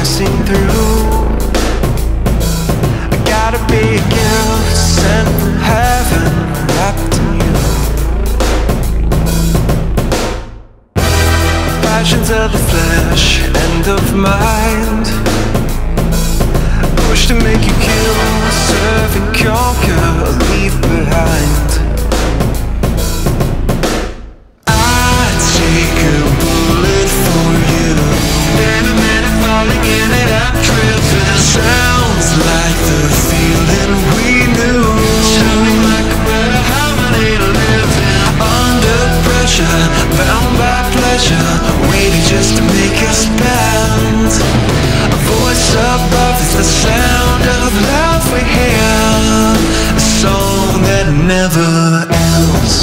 passing through. I got a big gift sent from heaven, wrapped in you. Passions of the flesh and of mind, push to make you kill, serve and conquer, or leave behind. I'd take a bullet for you. Never meant it, falling in it, I'm driven. Sounds like the feeling we knew. Sounding like a better harmony to live in. Under pressure, bound by pleasure, waiting just to make us bend. A voice above is the sound of love we hear, a song that never ends.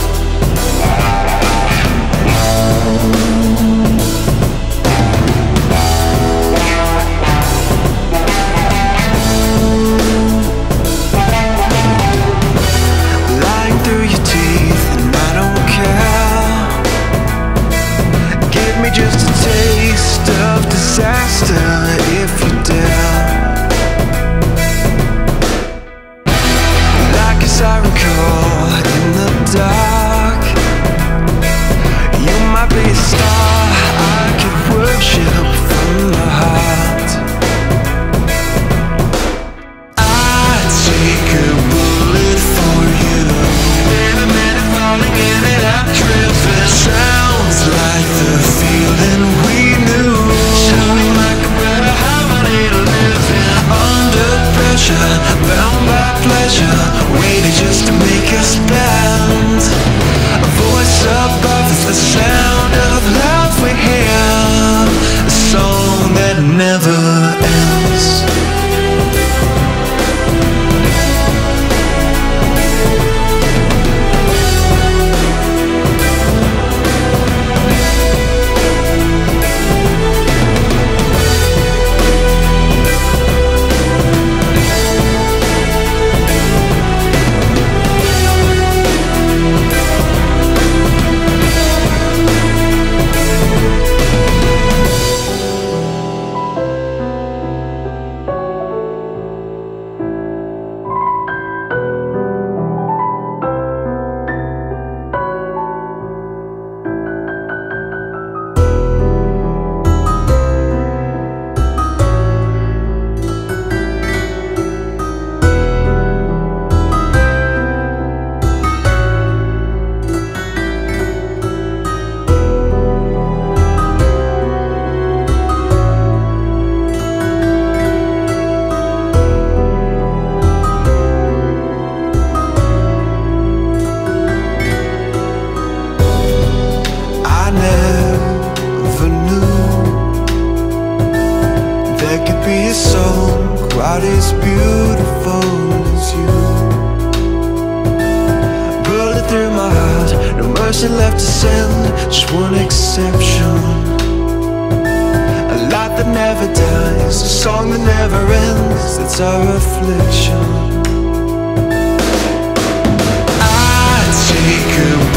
Lying through your teeth and I don't care. Give me just a taste of disaster if you dare. Like a siren call in the dark, you might be a star I could worship from the heart. I'd take a bullet for you. Never meant it, falling in it, I'm driven. Sounds like the feeling we knew. Sounding like a better harmony to live in. Under pressure, bound by pleasure, waiting just to make us bend. A voice above is the sound of love we hear, a song that never ends. A song quite as beautiful as you. Bullet through my heart, no mercy left to send, just one exception. A light that never dies, a song that never ends, that's our affliction. I'd take a